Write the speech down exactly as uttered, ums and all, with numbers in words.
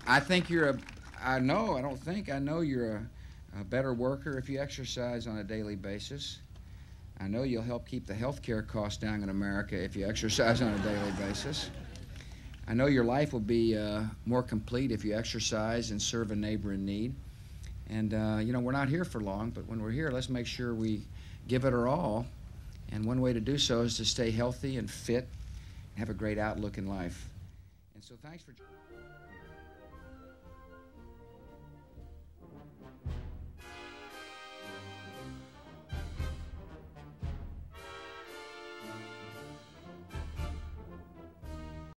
I think you're a, I know, I don't think, I know you're a, a better worker if you exercise on a daily basis. I know you'll help keep the health care costs down in America if you exercise on a daily basis. I know your life will be uh, more complete if you exercise and serve a neighbor in need. And, uh, you know, we're not here for long, but when we're here, let's make sure we give it our all. And one way to do so is to stay healthy and fit and have a great outlook in life. And so thanks for...